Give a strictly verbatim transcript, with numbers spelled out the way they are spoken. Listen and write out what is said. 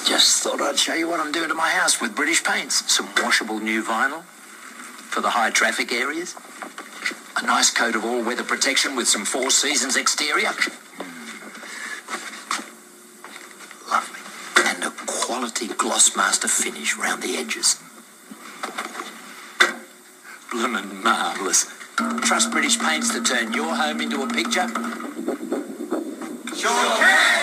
Just thought I'd show you what I'm doing to my house with British Paints. Some washable new vinyl for the high traffic areas. A nice coat of all-weather protection with some Four Seasons exterior. Lovely. And a quality Glossmaster finish round the edges. Bloomin' marvellous. Trust British Paints to turn your home into a picture? Sure can!